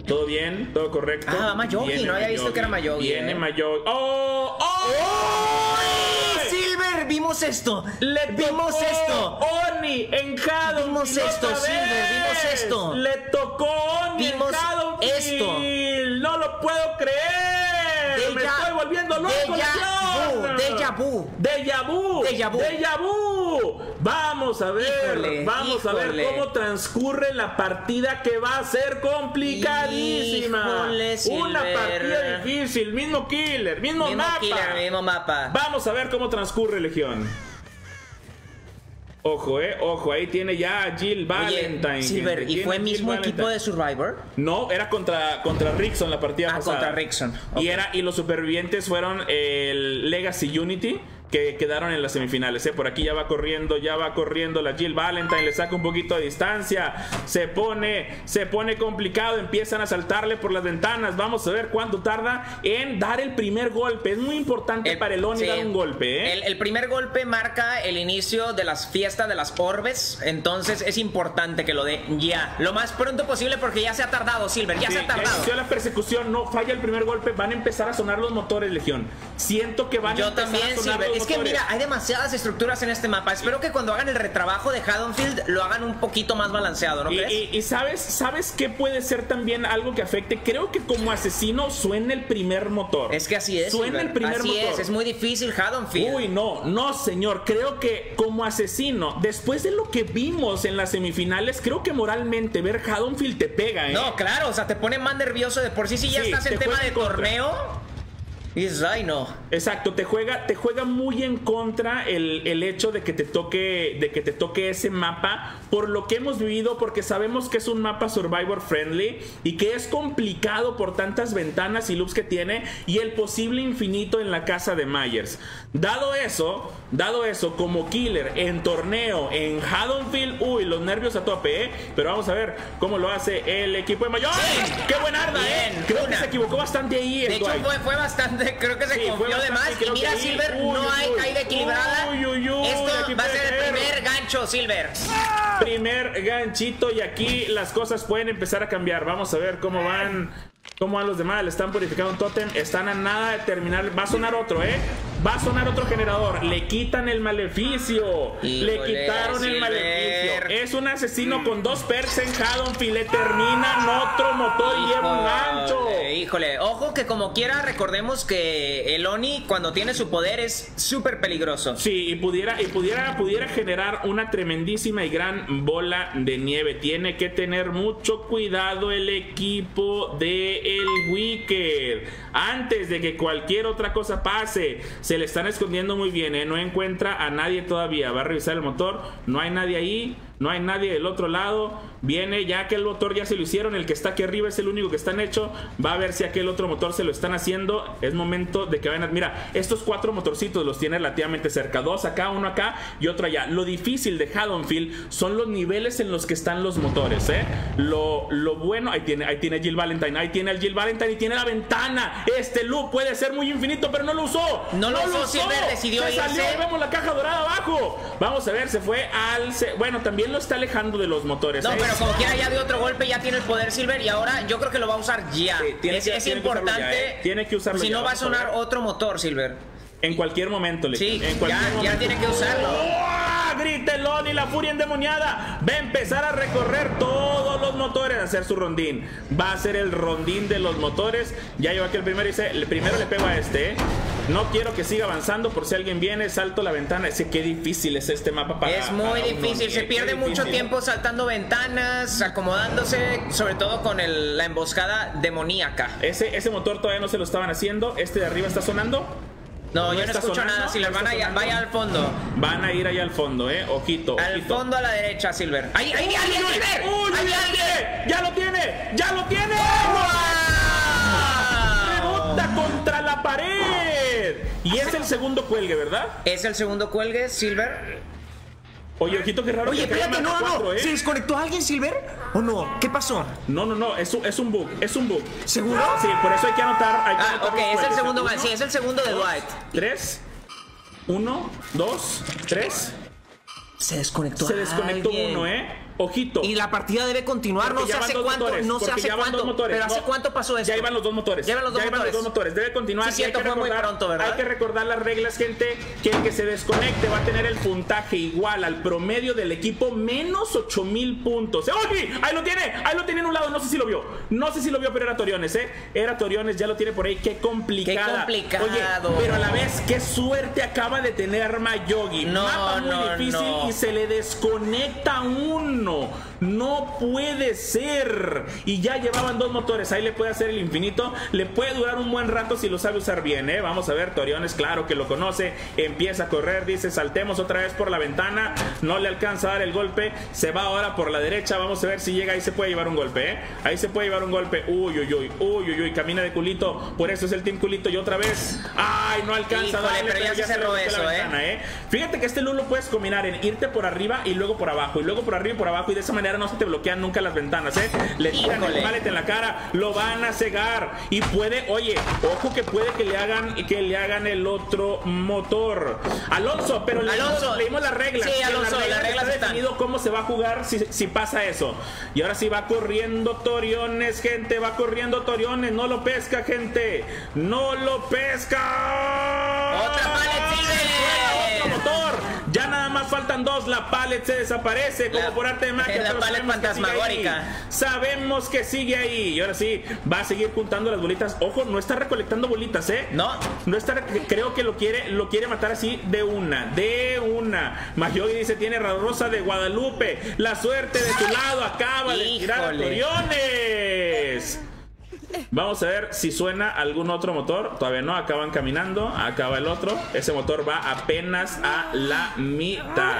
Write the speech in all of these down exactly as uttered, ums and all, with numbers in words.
Todo bien, todo correcto. Ah, Mayogi, no había visto que era Mayogi. Viene eh. Mayogi. ¡Oh! ¡Oh! ¡Oh! ¡Silver! ¡Vimos esto! Le ¡Vimos tocó esto! Oni en Haddonfield. Vimos esto, otra Silver, vez. vimos esto. Le tocó Oni Vimos en Haddonfield. esto. No lo puedo creer. Deja, Me estoy volviendo loco. Deja vu, deja vu. Deja vu. Deja vu. Deja vu. Vamos a ver. Híjole, vamos híjole. a ver cómo transcurre la partida, que va a ser complicadísima. Híjole, Una Silver. partida difícil. Mismo killer, mismo, Mismo mapa. killer, mismo mapa. Vamos a ver cómo transcurre, Legión. Ojo, eh, ojo, ahí tiene ya a Jill Valentine. Oye, Silver, gente, ¿y tiene fue a el Jill mismo Valentine. equipo de Survivor? No, era contra, contra Rickson la partida Ah, pasada. contra Rickson. Y, Ok. era, y los supervivientes fueron el Legacy Unity, que quedaron en las semifinales. ¿eh? Por aquí ya va corriendo, ya va corriendo la Jill Valentine, le saca un poquito de distancia. Se pone, se pone complicado, empiezan a saltarle por las ventanas. Vamos a ver cuánto tarda en dar el primer golpe. Es muy importante El- para el Oni sí. dar un golpe. ¿eh? El, el primer golpe marca el inicio de las fiestas de las orbes, entonces es importante que lo dé ya, lo más pronto posible, porque ya se ha tardado, Silver, ya Sí, se ha tardado. inició la persecución, no falla el primer golpe, van a empezar a sonar los motores, Legión. Siento que van a Yo empezar también, a sonar Silver. los Es que motores. mira, hay demasiadas estructuras en este mapa. Espero que cuando hagan el retrabajo de Haddonfield lo hagan un poquito más balanceado, ¿no Y, crees? y- y sabes, ¿sabes qué puede ser también algo que afecte? Creo que como asesino suena el primer motor. Es que así es, Suena Silver. el primer así motor. es, es muy difícil Haddonfield. Uy, no, no, señor. Creo que como asesino, después de lo que vimos en las semifinales, creo que moralmente ver Haddonfield te pega, ¿eh? No, claro, o sea, te pone más nervioso de por sí. Si ya Sí, estás en te tema juega de en contra. torneo. Y dices, ay, no. Exacto, te juega, te juega muy en contra el, el hecho de que te toque, de que te toque ese mapa, por lo que hemos vivido, porque sabemos que es un mapa Survivor friendly y que es complicado por tantas ventanas y loops que tiene y el posible infinito en la casa de Myers. Dado eso, dado eso, como killer en torneo en Haddonfield, uy, los nervios a tope, ¿eh? Pero vamos a ver cómo lo hace el equipo de Mayogi. Sí. ¡Qué buena arma, eh! Bien, Creo una. que se equivocó bastante ahí el De hecho, Dwight. fue, fue bastante. Creo que se Sí, fue confió de bastante, más. Y creo mira, que ahí- Silver, uy, no uy, hay uy. caída equilibrada. Uy, uy, uy, Esto aquí va a ser puede el ser. primer gancho, Silver. Primer ganchito y aquí las cosas pueden empezar a cambiar. Vamos a ver cómo van, cómo van los demás. Le están purificando un tótem. Están a nada de terminar. Va a sonar otro, ¿eh? Va a sonar otro generador. Le quitan el maleficio. Le Híjole, quitaron el Silver. maleficio. Es un asesino con dos perks en Haddonfield. Le terminan otro motor y lleva un gancho. Híjole, híjole, ojo que como quiera recordemos que el Oni cuando tiene su poder es súper peligroso. Sí, y pudiera, y pudiera, pudiera generar una tremendísima y gran bola de nieve. Tiene que tener mucho cuidado el equipo de el Wicked. Antes de que cualquier otra cosa pase, se le están escondiendo muy bien, ¿eh? No encuentra a nadie todavía. Va a revisar el motor, no hay nadie ahí. No hay nadie del otro lado. Viene ya que el motor ya se lo hicieron. El que está aquí arriba es el único que están hecho. Va a ver si aquel otro motor se lo están haciendo. Es momento de que vayan a... Mira, estos cuatro motorcitos los tiene relativamente cerca. Dos acá, uno acá y otro allá. Lo difícil de Haddonfield son los niveles en los que están los motores, ¿eh? Lo, lo bueno... Ahí tiene, ahí tiene Jill Valentine. Ahí tiene el Jill Valentine y tiene la ventana. Este loop puede ser muy infinito, pero no lo usó. No lo usó, Silver decidió Se irse. salió. Ahí vemos la caja dorada abajo. Vamos a ver, se fue al... se- Bueno, también lo está alejando de los motores. No, ¿eh? pero como quiera ya de otro golpe ya tiene el poder Silver y ahora yo creo que lo va a usar ya. Sí, tiene es que- es tiene que usarlo importante. ya, ¿eh? Tiene que usarlo Si ya, no va a vamos a sonar ver. otro motor, Silver. En cualquier momento, le Sí, en cualquier ya, ya momento. tiene que usarlo. ¡Uah! Grita el Oni, la furia endemoniada. Va a empezar a recorrer todos los motores, a hacer su rondín. Va a ser el rondín de los motores. Ya lleva aquí el primero y dice, el primero le pego a este, ¿eh? No quiero que siga avanzando por si alguien viene, salto la ventana. Sé qué difícil es este mapa para Es muy para un difícil, Oni, se ¿eh? pierde Qué mucho difícil. tiempo saltando ventanas, acomodándose, sobre todo con el- la emboscada demoníaca. Ese, ese motor todavía no se lo estaban haciendo. Este de arriba está sonando. No, ¿No yo no está escucho sonando? nada, Silver, ¿No van está allá, sonando? vaya al fondo. Van a ir allá al fondo, eh. Ojito, Al ojito. fondo a la derecha, Silver. ¡Ahí, ahí, ahí, ¡Uy, uy, Silver! uy, ¡Ahí, uy, ahí! tiene! ¡Ya lo tiene! ¡Ya lo tiene! ¡Rebota contra la pared! Y es el segundo cuelgue, ¿verdad? Es el segundo cuelgue, Silver. Oye, ojito, qué raro. Oye, que caiga espérate, mata no, no, cuatro, no. ¿eh? ¿Se desconectó alguien, Silver? ¿O no? ¿Qué pasó? No, no, no, es un, es un bug, es un bug. ¿Seguro? Sí, por eso hay que anotar. Hay que Ah, anotar ok, los es el cuelgues. segundo, Uno, sí, es el segundo de dos, Dwight. Tres. Uno, dos, tres. Se desconectó Se desconectó alguien. uno, ¿eh? ojito. Y la partida debe continuar, Porque no sé ya van hace dos cuánto, motores, no sé porque hace ya van cuánto, dos motores, pero hace no, cuánto pasó esto. Ya iban los dos motores. Ya iban los dos ya iban motores. los dos motores. Debe continuar. Sí, cierto, hay que fue muy recordar, pronto, ¿verdad? Hay que recordar las reglas, gente, que el que se desconecte va a tener el puntaje igual al promedio del equipo menos ocho mil puntos. ¡Oye! Ahí lo tiene, ahí lo tiene en un lado, no sé si lo vio. No sé si lo vio, pero era Toriones, ¿eh? Era Toriones, ya lo tiene por ahí. Qué complicada. Qué complicado. Oye, pero a la vez, qué suerte acaba de tener Mayogi. No, Mapa muy no, difícil no. y se le desconecta uno. No puede ser. Y ya llevaban dos motores. Ahí le puede hacer el infinito. Le puede durar un buen rato si lo sabe usar bien, ¿eh? Vamos a ver, Toriones, claro que lo conoce. Empieza a correr, dice, saltemos otra vez por la ventana. No le alcanza a dar el golpe. Se va ahora por la derecha. Vamos a ver si llega. Ahí se puede llevar un golpe, ¿eh? Ahí se puede llevar un golpe. Uy, uy, uy, uy, uy, uy. Camina de culito. Por eso es el Team Culito. Y otra vez. Ay, no alcanza. Híjole, a darle, pero ya se cerró eso, la ¿eh? ventana, ¿eh? Fíjate que este loot lo puedes combinar en irte por arriba y luego por abajo. Y luego por arriba y por abajo. Y de esa manera no se te bloquean nunca las ventanas, ¿eh? Le tiran Híjole. el pallet en la cara. Lo van a cegar. Y puede, oye, ojo que puede que le hagan que le hagan el otro motor. Alonso, pero Alonso. leímos, leímos las reglas. Sí, En Alonso, las reglas, las reglas está están. definido cómo se va a jugar si, si pasa eso. Y ahora sí va corriendo Toriones, gente. Va corriendo Toriones. No lo pesca, gente. No lo pesca. Otra pallet, sigue. Otro motor. Ya nada más faltan dos. La pallet se desaparece como La- por arte de magia. la pero pallet sabemos que sigue fantasmagórica. ahí. Sabemos que sigue ahí. Y ahora sí, va a seguir juntando las bolitas. Ojo, no está recolectando bolitas, ¿eh? No. No está, creo que lo quiere, lo quiere matar así de una, de una. Mayogi dice, tiene Rosa de Guadalupe. La suerte de tu lado acaba de tirar a Híjole. Toriones. Vamos a ver si suena algún otro motor. Todavía no, acaban caminando. Acaba el otro. Ese motor va apenas a la mitad.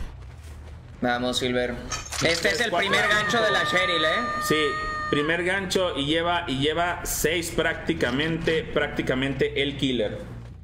Vamos, Silver. Este es el cuatro, primer gancho de la Cheryl, ¿eh? Sí, primer gancho y lleva y lleva seis prácticamente, prácticamente el killer.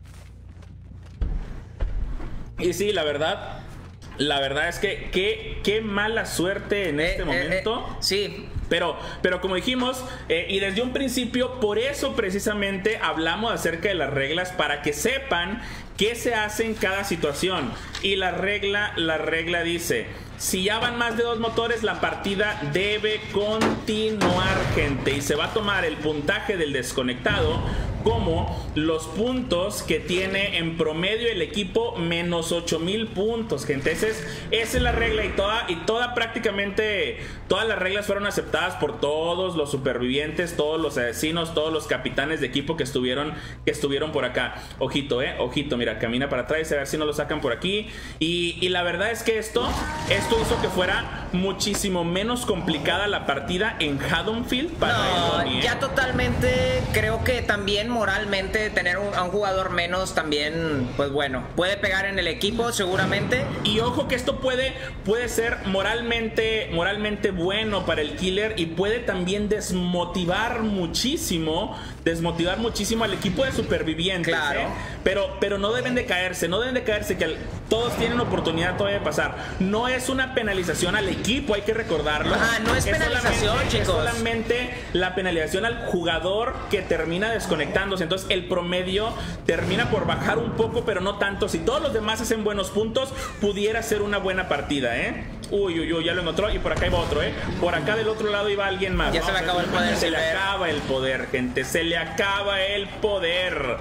Y sí, la verdad, la verdad es que qué, qué mala suerte en este Eh, eh, momento. eh, sí. Pero, pero como dijimos, eh, y desde un principio, por eso precisamente hablamos acerca de las reglas, para que sepan qué se hace en cada situación. Y la regla, la regla dice, si ya van más de dos motores, la partida debe continuar, gente. Y se va a tomar el puntaje del desconectado como los puntos que tiene en promedio el equipo, menos ocho mil puntos, gente. Esa es, esa es la regla, y toda, y toda prácticamente, todas las reglas fueron aceptadas por todos los supervivientes, todos los asesinos, todos los capitanes de equipo que estuvieron, que estuvieron por acá. Ojito, eh, ojito, mira, camina para atrás, a ver si no lo sacan por aquí. Y, y la verdad es que esto, esto hizo que fuera muchísimo menos complicada la partida en Haddonfield para No, el Tony, ¿eh? ya totalmente. Creo que también moralmente tener un- a un jugador menos también, pues bueno, puede pegar en el equipo seguramente. Y ojo que esto puede, puede ser moralmente, moralmente bueno para el killer, y puede también desmotivar muchísimo, desmotivar muchísimo al equipo de supervivientes. Claro. ¿eh? Pero, pero no deben de caerse, no deben de caerse, que al- todos tienen oportunidad todavía de pasar. No es una penalización al equipo, hay que recordarlo. Ajá, no es penalización, solamente- chicos. Es solamente la penalización al jugador que termina desconectándose. Entonces el promedio termina por bajar un poco, pero no tanto. Si todos los demás hacen buenos puntos, pudiera ser una buena partida, ¿eh? Uy, uy, uy, ya lo encontró. Y por acá iba otro, ¿eh? Por acá del otro lado iba alguien más. Ya se le acabó el poder, Se le Silver. acaba el poder, gente. Se le acaba el poder.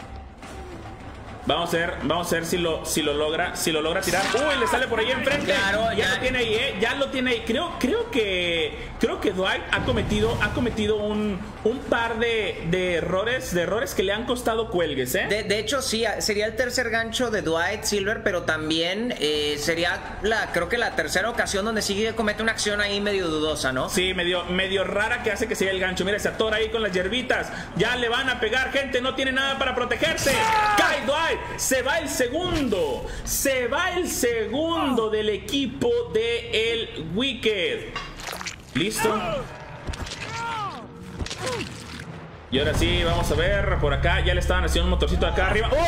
Vamos a ver, vamos a ver si lo, si lo logra, si lo logra tirar. Uy, le sale por ahí enfrente. Claro, ya, ya. lo tiene ahí, eh. Ya lo tiene ahí. Creo, creo que, creo que Dwight ha cometido, ha cometido un, un par de, de errores, de errores que le han costado cuelgues, eh. De, de hecho, sí, sería el tercer gancho de Dwight Silver, pero también eh, sería la, creo que la tercera ocasión donde sigue comete una acción ahí medio dudosa, ¿no? Sí, medio, medio rara, que hace que siga el gancho. Mira, se atora ahí con las hierbitas. Ya le van a pegar, gente. No tiene nada para protegerse. Cae Dwight. Se va el segundo. Se va el segundo del equipo de el Wicked. ¿Listo? Y ahora sí, vamos a ver. Por acá ya le estaban haciendo un motorcito acá arriba. ¡Uy!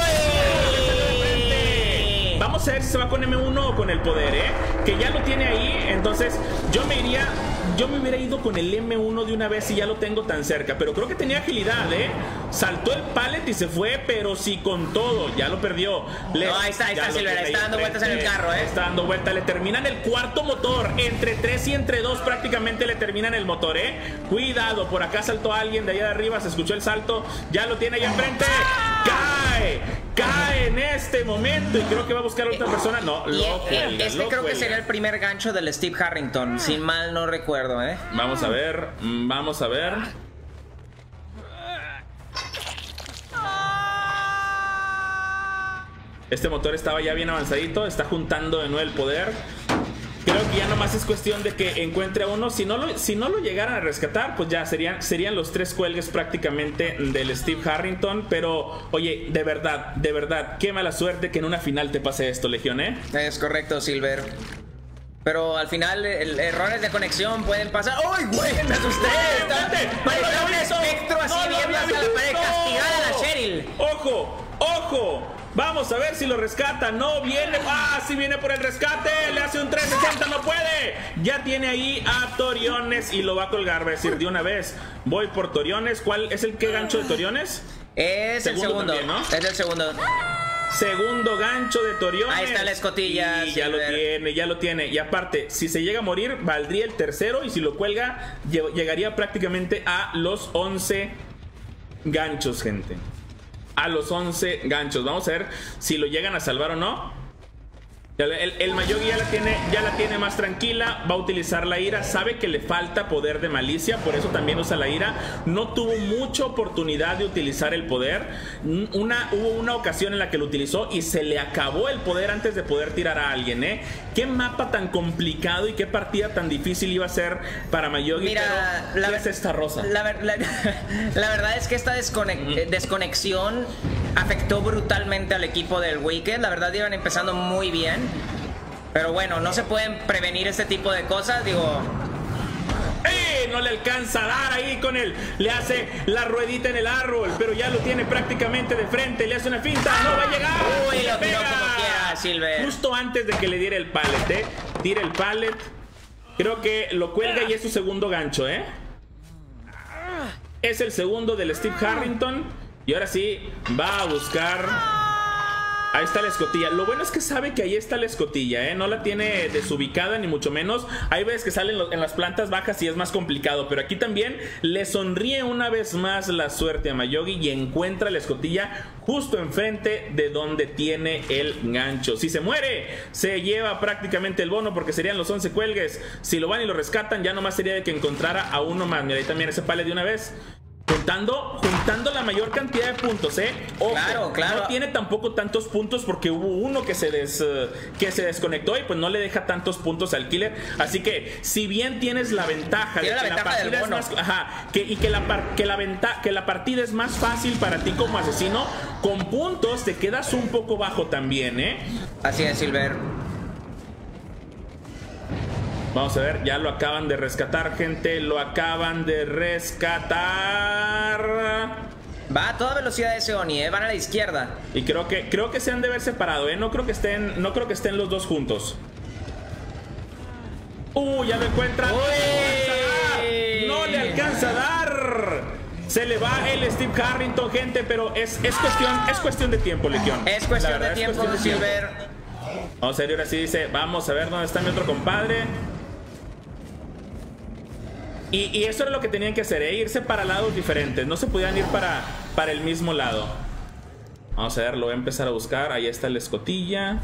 Vamos a ver si se va con eme uno o con el poder, ¿eh? Que ya lo tiene ahí. Entonces yo me iría yo me hubiera ido con el eme uno de una vez y ya lo tengo tan cerca. Pero creo que tenía agilidad, ¿eh? Saltó el pallet y se fue, pero sí con todo. Ya lo perdió. Le, no, ahí está, ahí está Silver. Está dando vueltas en el carro, ¿eh? Está dando vueltas. Le terminan el cuarto motor. Entre tres y entre dos prácticamente le terminan el motor, ¿eh? Cuidado, por acá saltó alguien de allá de arriba. Se escuchó el salto. Ya lo tiene allá enfrente. ¡Cae! Cae en este momento y creo que va a buscar a otra persona. No, lo cuelga, Este lo creo cuelga. que sería el primer gancho del Steve Harrington, si mal no recuerdo, ¿eh? Vamos a ver, vamos a ver. Este motor estaba ya bien avanzadito, está juntando de nuevo el poder. Creo que ya nomás es cuestión de que encuentre a uno. Si no lo, si no lo llegaran a rescatar, pues ya serían, serían los tres cuelgues prácticamente del Steve Harrington. Pero, oye, de verdad, de verdad, qué mala suerte que en una final te pase esto, Legión, ¿eh? Es correcto, Silver. Pero al final, el, errores de conexión pueden pasar. ¡Uy, güey! Me asusté. Parecía un espectro así no, viendo no hasta la pared, castigada a la Cheryl. ¡Ojo! ¡Ojo! Vamos a ver si lo rescata. No viene. ¡Ah! Sí viene por el rescate. Le hace un trescientos sesenta. ¡No puede! Ya tiene ahí a Toriones y lo va a colgar. Va a decir de una vez. Voy por Toriones. ¿Cuál es el qué gancho de Toriones? Es segundo el segundo. También, ¿no? Es el segundo. Segundo gancho de Toriones. Ahí está la escotilla. Y ya lo tiene, ya lo tiene. Y aparte, si se llega a morir, valdría el tercero. Y si lo cuelga, llegaría prácticamente a los once ganchos, gente. A los once ganchos. Vamos a ver si lo llegan a salvar o no. El, el Mayogi ya la tiene, ya la tiene más tranquila. Va a utilizar la ira. Sabe que le falta poder de malicia, por eso también usa la ira. No tuvo mucha oportunidad de utilizar el poder. Una, hubo una ocasión en la que lo utilizó y se le acabó el poder antes de poder tirar a alguien, ¿eh? Qué mapa tan complicado y qué partida tan difícil iba a ser para Mayogi. Mira, pero la, ¿qué es esta rosa? La, la, la verdad es que esta desconex, mm. desconexión afectó brutalmente al equipo del Wicked. La verdad iban empezando muy bien. Pero bueno, no se pueden prevenir este tipo de cosas, digo. ¡Eh! No le alcanza a dar ahí con él. Le hace la ruedita en el árbol, pero ya lo tiene prácticamente de frente. Le hace una finta, no va a llegar. Uy, lo tiró como quiera, Silver. Justo antes de que le diera el pallet, ¿eh? Tira el pallet. Creo que lo cuelga y es su segundo gancho, ¿eh? Es el segundo del Steve Harrington. Y ahora sí, va a buscar... Ahí está la escotilla. Lo bueno es que sabe que ahí está la escotilla, ¿eh? No la tiene desubicada ni mucho menos. Hay veces que salen en las plantas bajas y es más complicado. Pero aquí también le sonríe una vez más la suerte a Mayogi y encuentra la escotilla justo enfrente de donde tiene el gancho. Si se muere, se lleva prácticamente el bono porque serían los once cuelgues. Si lo van y lo rescatan, ya nomás sería de que encontrara a uno más. Mira, ahí también ese pallet de una vez. Juntando, juntando la mayor cantidad de puntos, ¿eh? Ojo, claro, claro. No tiene tampoco tantos puntos porque hubo uno que se, des, uh, que se desconectó y pues no le deja tantos puntos al killer. Así que, si bien tienes la ventaja Tiene de que la, la partida es más, ajá, que, y que la, par, que, la venta, que la partida es más fácil para ti como asesino, con puntos te quedas un poco bajo también, ¿eh? Así es, Silver. Vamos a ver, ya lo acaban de rescatar, gente. Lo acaban de rescatar. Va a toda velocidad ese Oni, ¿eh? Van a la izquierda. Y creo que, creo que se han de haber separado, ¿eh? No creo que estén, no creo que estén los dos juntos. Uh, ya lo encuentran. No le alcanza a dar. Se le va el Steve Harrington, gente, pero es, es, cuestión, es cuestión de tiempo, Legión. Es cuestión verdad, de tiempo, cuestión de Silver. Tiempo. Vamos a ver, ahora sí dice, vamos a ver dónde está mi otro compadre. Y, y eso era lo que tenían que hacer, ¿eh? Irse para lados diferentes. No se podían ir para, para el mismo lado. Vamos a ver, lo voy a empezar a buscar. Ahí está la escotilla.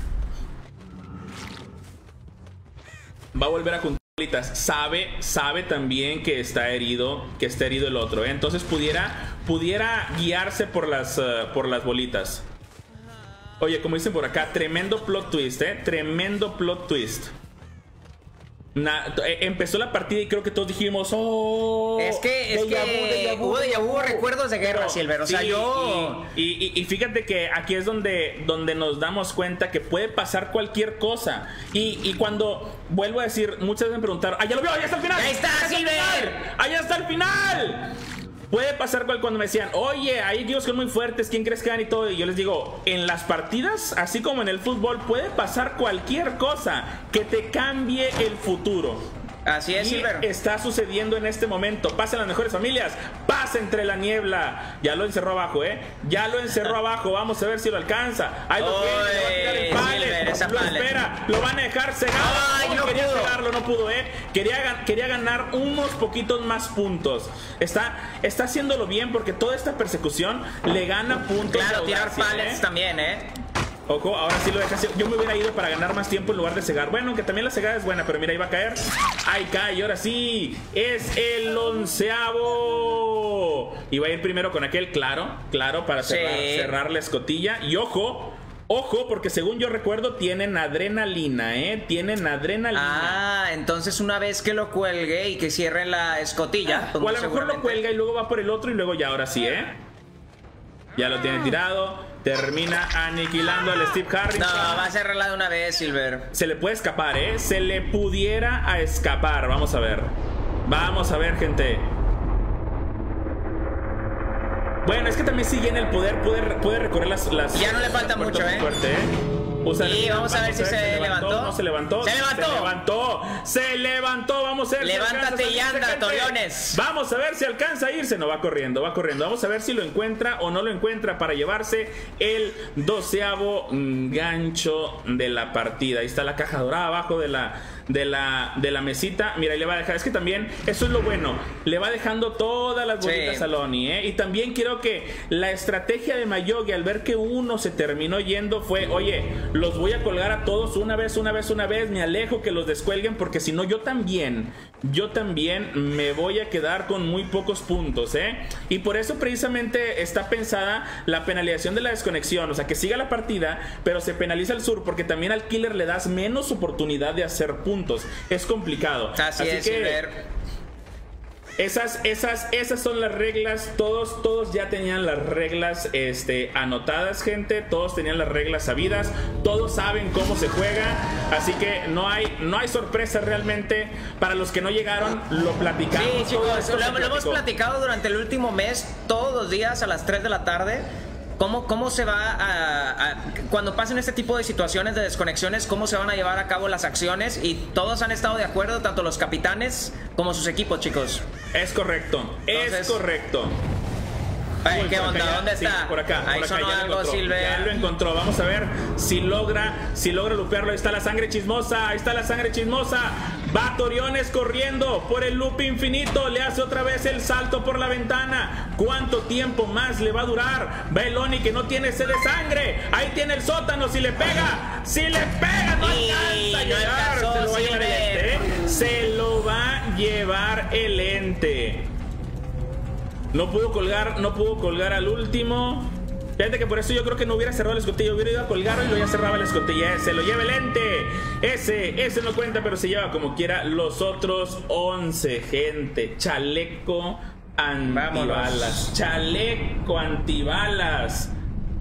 Va a volver a juntar bolitas. Sabe, sabe también que está herido, que está herido el otro, ¿eh? Entonces pudiera, pudiera guiarse por las, uh, por las bolitas. Oye, como dicen por acá, tremendo plot twist, ¿eh? Tremendo plot twist. Na, empezó la partida y creo que todos dijimos, oh, es que, es que hubo de vu, recuerdos de guerra, Silver, o sí, sea, yo... Y, y, y fíjate que aquí es donde, donde nos damos cuenta que puede pasar cualquier cosa. Y, y cuando, vuelvo a decir, muchas veces me preguntaron, ¡ah, ya lo veo, allá está el final! ¡Ahí está, Silver! ¡Allá está el final! Puede pasar cuando me decían, oye, hay dios que son muy fuertes, ¿quién crees que gana y todo? Y yo les digo, en las partidas, así como en el fútbol, puede pasar cualquier cosa que te cambie el futuro. Así es, y Silver. está sucediendo en este momento. Pasa en las mejores familias. Pasa entre la niebla. Ya lo encerró abajo, ¿eh? Ya lo encerró abajo. Vamos a ver si lo alcanza. Ahí lo tiene. Le va a tirar el pallet. Lo pallet. espera. Lo van a dejar cegado. Ay, no, no quería pudo. cegarlo, no pudo, ¿eh? Quería, quería ganar unos poquitos más puntos. Está, está haciéndolo bien porque toda esta persecución le gana puntos. Claro, de audacia, tirar pallets ¿eh? también, ¿eh? Ojo, ahora sí lo deja así. Yo me hubiera ido para ganar más tiempo en lugar de cegar. Bueno, aunque también la cegada es buena, pero mira, ahí va a caer. Ahí cae, y ahora sí. Es el onceavo. Y va a ir primero con aquel, claro, claro, para cerrar, Sí. cerrar la escotilla. Y ojo, ojo, porque según yo recuerdo, tienen adrenalina, ¿eh? Tienen adrenalina. Ah, entonces una vez que lo cuelgue y que cierre la escotilla. O a lo mejor lo cuelga y luego va por el otro y luego ya, ahora sí, ¿eh? Ya lo tiene tirado. Termina aniquilando al Steve Harrington. No, va a cerrarla de una vez, Silver. Se le puede escapar, ¿eh? Se le pudiera a escapar. Vamos a ver. Vamos a ver, gente. Bueno, es que también sigue en el poder. Puede, puede recorrer las, las... Ya no le falta las mucho, ¿eh? Fuerte, ¿eh? Usa Sí, el- vamos a ver si se levantó. No se levantó. ¡Se levantó! Se levantó. Se levantó. Vamos a ver. si Levántate alcanza a y salirse, anda, gente. Toriones. Vamos a ver si alcanza a irse. No, va corriendo, va corriendo. Vamos a ver si lo encuentra o no lo encuentra para llevarse el doceavo mm, gancho de la partida. Ahí está la caja dorada abajo de la, de la, de la mesita. Mira, y le va a dejar. Es que también, eso es lo bueno. Le va dejando todas las bolitas Sí. a Lonnie, ¿eh? Y también creo que la estrategia de Mayogi al ver que uno se terminó yendo fue, oye, los voy a colgar a todos una vez, una vez, una vez. Me alejo que los descuelguen porque si no yo también, yo también me voy a quedar con muy pocos puntos, ¿eh? Y por eso precisamente está pensada la penalización de la desconexión. O sea, que siga la partida, pero se penaliza el sur porque también al killer le das menos oportunidad de hacer puntos. Es complicado. Así, es, que Silver. esas, esas, esas son las reglas. Todos, todos ya tenían las reglas este, anotadas, gente. Todos tenían las reglas sabidas. Todos saben cómo se juega. Así que no hay, no hay sorpresa realmente. Para los que no llegaron, lo platicamos. Sí, Todo chicos, esto lo, se lo hemos platicó. platicado durante el último mes, todos los días a las tres de la tarde. ¿Cómo, cómo se va a, a... Cuando pasen este tipo de situaciones de desconexiones, cómo se van a llevar a cabo las acciones? Y todos han estado de acuerdo, tanto los capitanes como sus equipos, chicos. Es correcto, Entonces- es correcto. Ay, Uy, ¿qué por onda? acá ya- ¿Dónde sí, está? por acá, Ahí por acá, sonó ya lo algo, encontró, Silver. ya lo encontró. Vamos a ver si logra, si logra lupearlo. Ahí está la sangre chismosa, ahí está la sangre chismosa. Va Toriones corriendo por el loop infinito. Le hace otra vez el salto por la ventana. ¿Cuánto tiempo más le va a durar? Va el Oni que no tiene sed de sangre. Ahí tiene el sótano. Si le pega, si le pega, no Y alcanza a no llegar. alcanzó, Se lo va a llevar el Silver. ente, ¿eh? Se lo va a llevar el ente. No pudo colgar, no pudo colgar al último. Fíjate que por eso yo creo que no hubiera cerrado la escotilla. Hubiera ido a colgarlo y lo ya cerraba la escotilla. Se lo lleva el ente. Ese, ese no cuenta, pero se lleva como quiera los otros once, gente. Chaleco antibalas. Vámonos. Chaleco antibalas.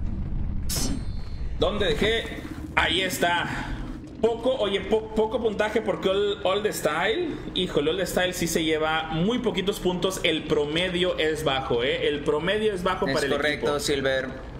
¿Dónde dejé? Ahí está. Poco, oye, po- poco puntaje porque All, All the Style, híjole, All the Style sí se lleva muy poquitos puntos. El promedio es bajo, ¿eh? El promedio es bajo Es para el correcto, equipo. Silver.